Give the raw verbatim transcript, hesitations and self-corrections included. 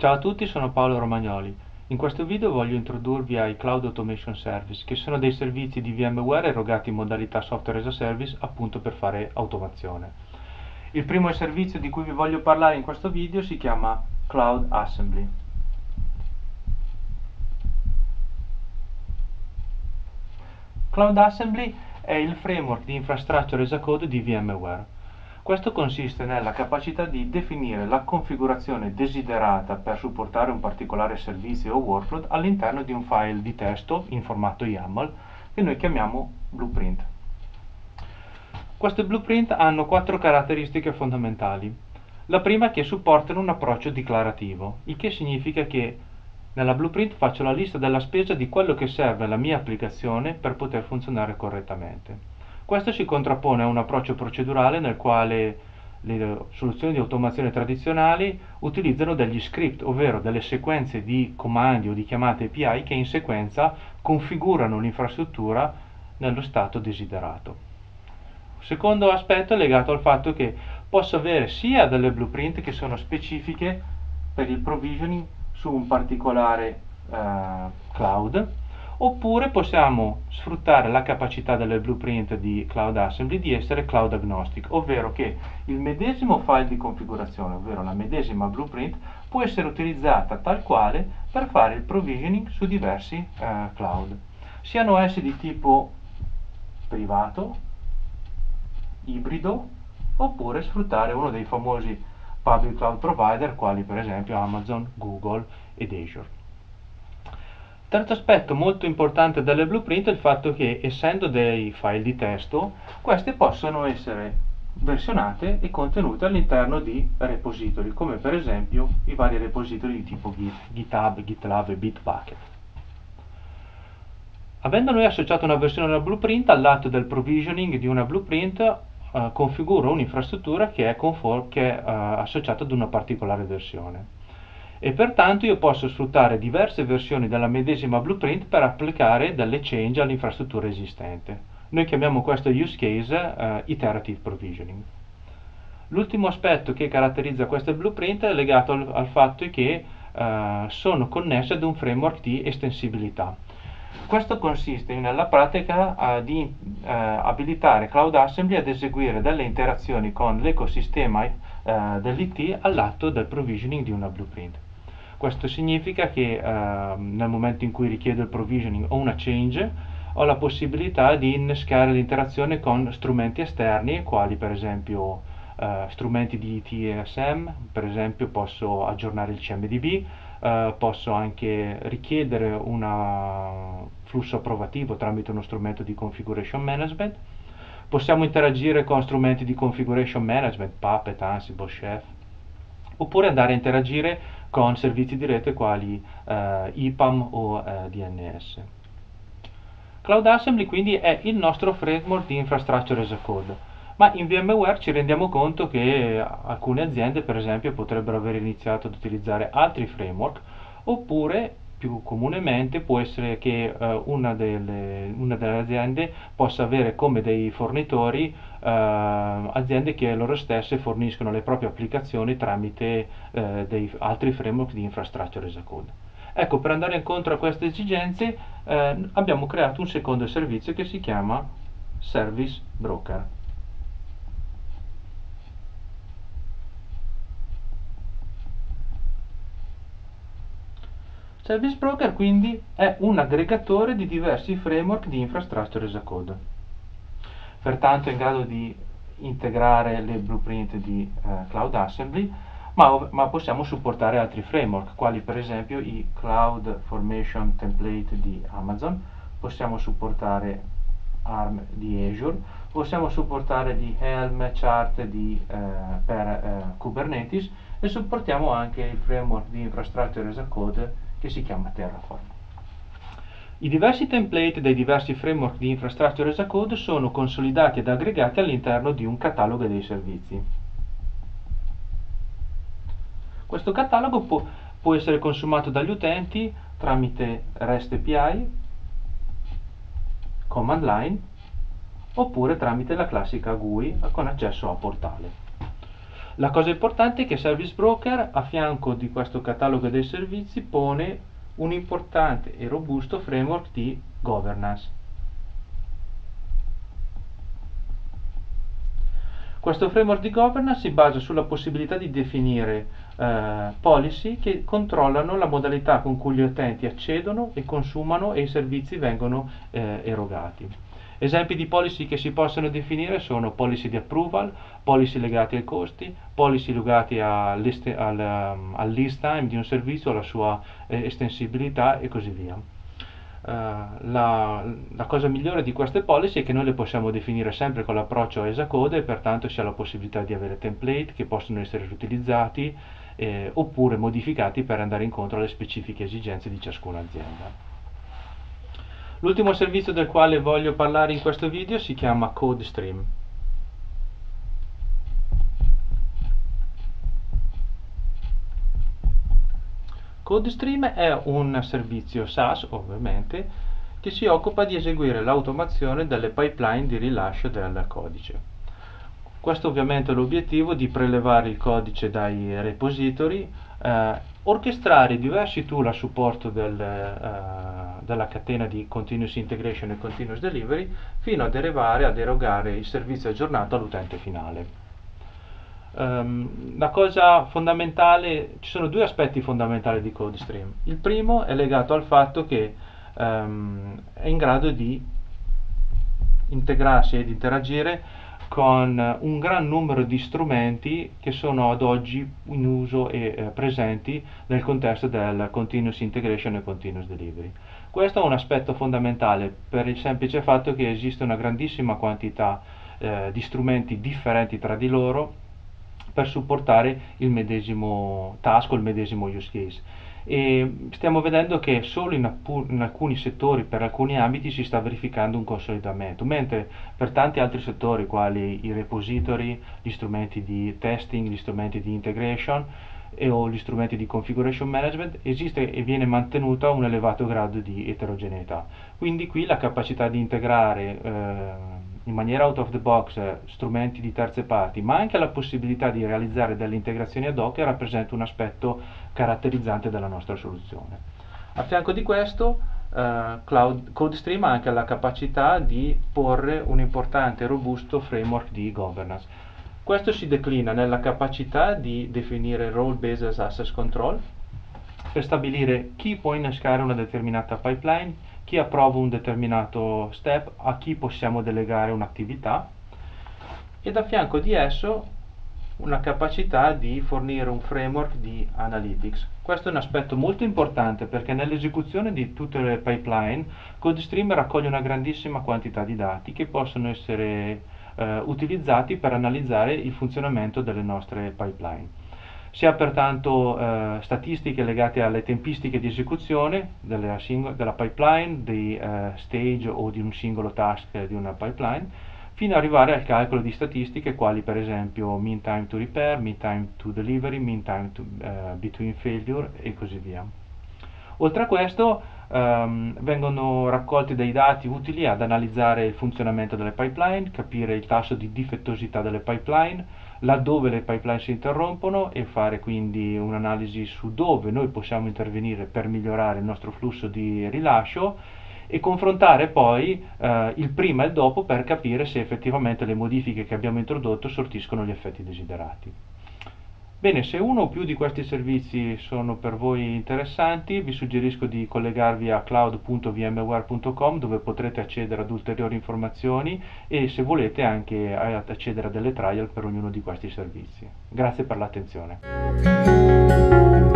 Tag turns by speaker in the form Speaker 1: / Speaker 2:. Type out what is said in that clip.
Speaker 1: Ciao a tutti, sono Paolo Romagnoli. In questo video voglio introdurvi ai Cloud Automation Service, che sono dei servizi di VMware erogati in modalità Software as a Service, appunto per fare automazione. Il primo servizio di cui vi voglio parlare in questo video si chiama Cloud Assembly. Cloud Assembly è il framework di Infrastructure as a Code di VMware. Questo consiste nella capacità di definire la configurazione desiderata per supportare un particolare servizio o workload all'interno di un file di testo in formato YAML che noi chiamiamo blueprint. Queste blueprint hanno quattro caratteristiche fondamentali. La prima è che supportano un approccio dichiarativo, il che significa che nella blueprint faccio la lista della spesa di quello che serve alla mia applicazione per poter funzionare correttamente. Questo si contrappone a un approccio procedurale nel quale le soluzioni di automazione tradizionali utilizzano degli script, ovvero delle sequenze di comandi o di chiamate A P I che in sequenza configurano l'infrastruttura nello stato desiderato. Secondo aspetto è legato al fatto che posso avere sia delle blueprint che sono specifiche per il provisioning su un particolare eh, cloud, oppure possiamo sfruttare la capacità delle blueprint di Cloud Assembly di essere cloud agnostic, ovvero che il medesimo file di configurazione, ovvero la medesima blueprint, può essere utilizzata tal quale per fare il provisioning su diversi eh, cloud, siano essi di tipo privato, ibrido, oppure sfruttare uno dei famosi public cloud provider quali per esempio Amazon, Google ed Azure. Terzo aspetto molto importante delle blueprint è il fatto che, essendo dei file di testo, queste possono essere versionate e contenute all'interno di repository, come per esempio i vari repository di tipo Git, GitHub, GitLab e Bitbucket. Avendo noi associato una versione alla blueprint, al lato del provisioning di una blueprint eh, configuro un'infrastruttura che è, conform- che è eh, associata ad una particolare versione. E pertanto io posso sfruttare diverse versioni della medesima blueprint per applicare delle change all'infrastruttura esistente. Noi chiamiamo questo use case uh, iterative provisioning. L'ultimo aspetto che caratterizza queste blueprint è legato al, al fatto che uh, sono connesse ad un framework di estensibilità. Questo consiste nella pratica uh, di uh, abilitare Cloud Assembly ad eseguire delle interazioni con l'ecosistema uh, dell'I T all'atto del provisioning di una blueprint. Questo significa che uh, nel momento in cui richiedo il provisioning o una change, ho la possibilità di innescare l'interazione con strumenti esterni, quali per esempio uh, strumenti di I T e S M, per esempio posso aggiornare il C M D B, Uh, posso anche richiedere un flusso approvativo tramite uno strumento di configuration management. Possiamo interagire con strumenti di configuration management, Puppet, Ansible, Chef, oppure andare a interagire con servizi di rete quali uh, I P A M o uh, D N S. Cloud Assembly quindi è il nostro framework di Infrastructure as a Code. Ma in VMware ci rendiamo conto che alcune aziende, per esempio, potrebbero aver iniziato ad utilizzare altri framework, oppure più comunemente può essere che eh, una, delle, una delle aziende possa avere come dei fornitori eh, aziende che loro stesse forniscono le proprie applicazioni tramite eh, dei altri framework di Infrastructure as a Code. Ecco, per andare incontro a queste esigenze eh, abbiamo creato un secondo servizio che si chiama Service Broker. Service Broker quindi è un aggregatore di diversi framework di Infrastructure as a Code. Pertanto è in grado di integrare le blueprint di eh, Cloud Assembly, ma, ma possiamo supportare altri framework, quali per esempio i Cloud Formation Template di Amazon, possiamo supportare A R M di Azure, possiamo supportare di Helm Chart di, eh, per eh, Kubernetes e supportiamo anche il framework di Infrastructure as a Code che si chiama Terraform. I diversi template dei diversi framework di Infrastructure as a Code sono consolidati ed aggregati all'interno di un catalogo dei servizi. Questo catalogo può, può essere consumato dagli utenti tramite REST A P I, command line, oppure tramite la classica G U I con accesso a portale. La cosa importante è che Service Broker a fianco di questo catalogo dei servizi pone un importante e robusto framework di governance. Questo framework di governance si basa sulla possibilità di definire eh, policy che controllano la modalità con cui gli utenti accedono e consumano e i servizi vengono eh, erogati. Esempi di policy che si possono definire sono policy di approval, policy legati ai costi, policy legati al, al, al list time di un servizio, alla sua eh, estensibilità e così via. Uh, la, la cosa migliore di queste policy è che noi le possiamo definire sempre con l'approccio a ESA-code e pertanto si ha la possibilità di avere template che possono essere riutilizzati eh, oppure modificati per andare incontro alle specifiche esigenze di ciascuna azienda. L'ultimo servizio del quale voglio parlare in questo video si chiama CodeStream. CodeStream è un servizio SaaS, ovviamente, che si occupa di eseguire l'automazione delle pipeline di rilascio del codice. Questo ovviamente è l'obiettivo di prelevare il codice dai repository, eh, orchestrare diversi tool a supporto del, eh, della catena di Continuous Integration e Continuous Delivery, fino ad arrivare ad erogare il servizio aggiornato all'utente finale. Um, la cosa fondamentale, ci sono due aspetti fondamentali di CodeStream. Il primo è legato al fatto che um, è in grado di integrarsi ed interagire con un gran numero di strumenti che sono ad oggi in uso e eh, presenti nel contesto del Continuous Integration e Continuous Delivery. Questo è un aspetto fondamentale per il semplice fatto che esiste una grandissima quantità eh, di strumenti differenti tra di loro per supportare il medesimo task o il medesimo use case. E stiamo vedendo che solo in, in alcuni settori, per alcuni ambiti, si sta verificando un consolidamento, mentre per tanti altri settori, quali i repository, gli strumenti di testing, gli strumenti di integration e o gli strumenti di configuration management, esiste e viene mantenuto un elevato grado di eterogeneità. Quindi qui la capacità di integrare eh, in maniera out of the box eh, strumenti di terze parti, ma anche la possibilità di realizzare delle integrazioni ad hoc rappresenta un aspetto caratterizzante della nostra soluzione. A fianco di questo, eh, Cloud CodeStream ha anche la capacità di porre un importante e robusto framework di governance. Questo si declina nella capacità di definire role-based access control per stabilire chi può innescare una determinata pipeline, chi approva un determinato step, a chi possiamo delegare un'attività, ed a fianco di esso una capacità di fornire un framework di analytics. Questo è un aspetto molto importante perché nell'esecuzione di tutte le pipeline CodeStream raccoglie una grandissima quantità di dati che possono essere eh, utilizzati per analizzare il funzionamento delle nostre pipeline. Si ha pertanto eh, statistiche legate alle tempistiche di esecuzione della, della pipeline, di eh, stage o di un singolo task di una pipeline, fino ad arrivare al calcolo di statistiche quali per esempio mean time to repair, mean time to delivery, mean time to, uh, between failure e così via. Oltre a questo um, vengono raccolti dei dati utili ad analizzare il funzionamento delle pipeline, capire il tasso di difettosità delle pipeline, laddove le pipeline si interrompono e fare quindi un'analisi su dove noi possiamo intervenire per migliorare il nostro flusso di rilascio e confrontare poi eh, il prima e il dopo per capire se effettivamente le modifiche che abbiamo introdotto sortiscono gli effetti desiderati. Bene, se uno o più di questi servizi sono per voi interessanti, vi suggerisco di collegarvi a cloud punto v m ware punto com dove potrete accedere ad ulteriori informazioni e se volete anche accedere a delle trial per ognuno di questi servizi. Grazie per l'attenzione.